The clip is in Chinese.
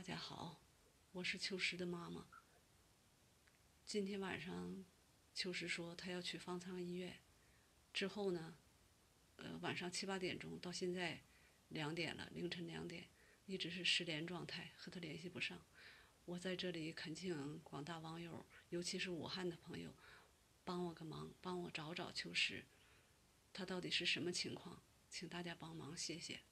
大家好，我是秋实的妈妈。今天晚上，秋实说她要去方舱医院，之后呢，晚上7、8点钟到现在2点了，凌晨2点，一直是失联状态，和她联系不上。我在这里恳请广大网友，尤其是武汉的朋友，帮我个忙，帮我找找秋实，她到底是什么情况？请大家帮忙，谢谢。